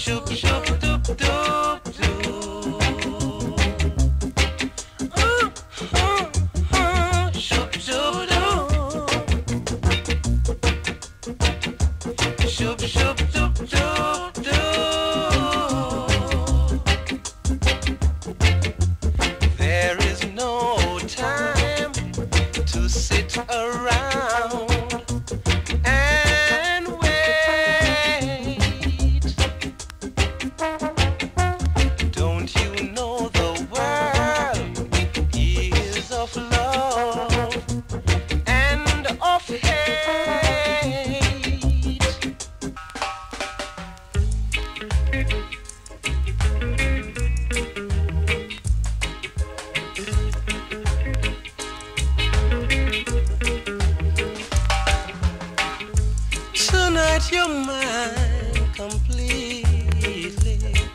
Tonight you're mine completely.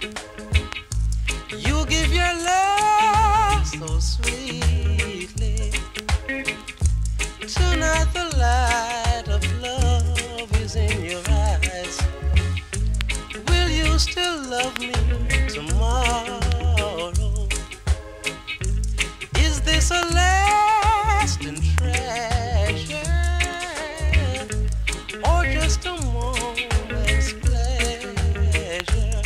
You give your love so sweetly. Tonight the light of love is in your eyes. Will you still love me tomorrow? Is this a lasting treasure, or just a moment's pleasure?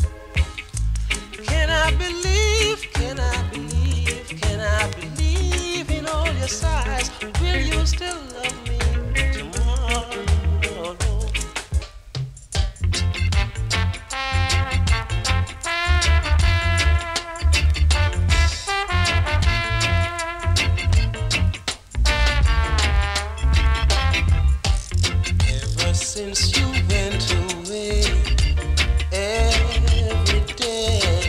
Can I believe, can I believe, can I believe in all your sighs? Will you still love me tomorrow? Since you went away, every day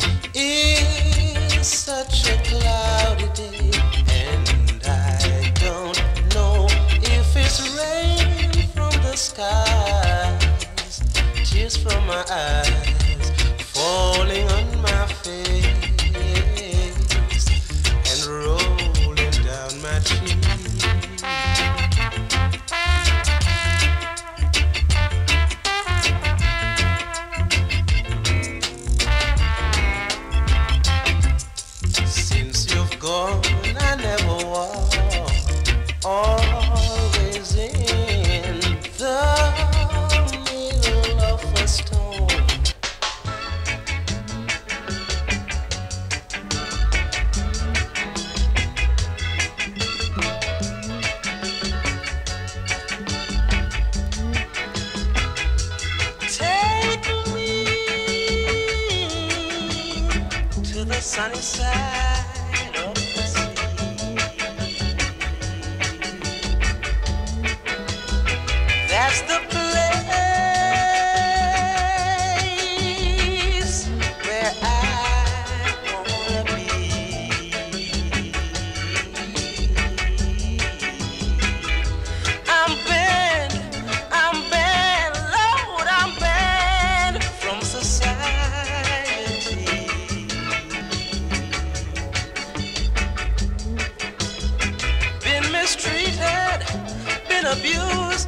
is such a cloudy day, and I don't know if it's rain from the skies, tears from my eyes falling on my face and rolling down my cheek. Gone, I never walk, always in the middle of a storm. Take me to the sunny side. That's the place where I wanna be. I'm banned, Lord, I'm banned from society. Been mistreated, been abused,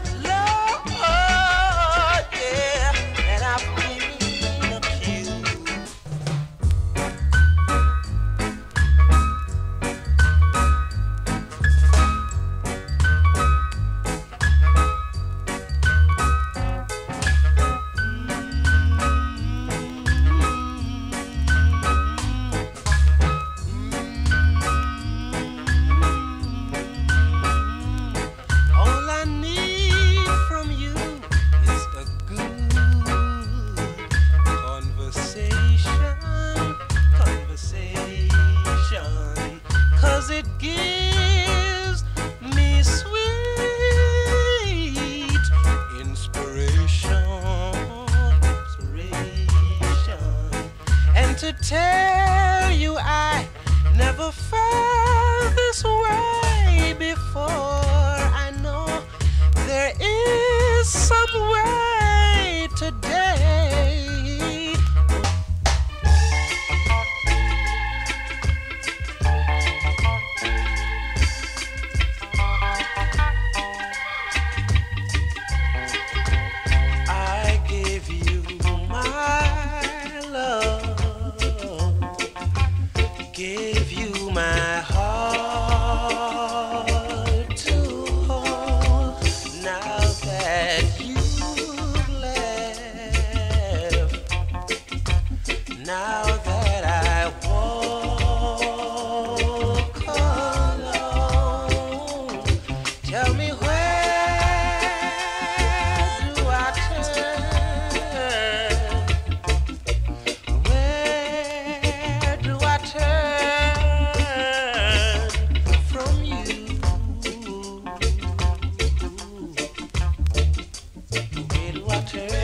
it gives me sweet inspiration, and to tell you I never felt this way before. I know there is some way today. I gave you my turn.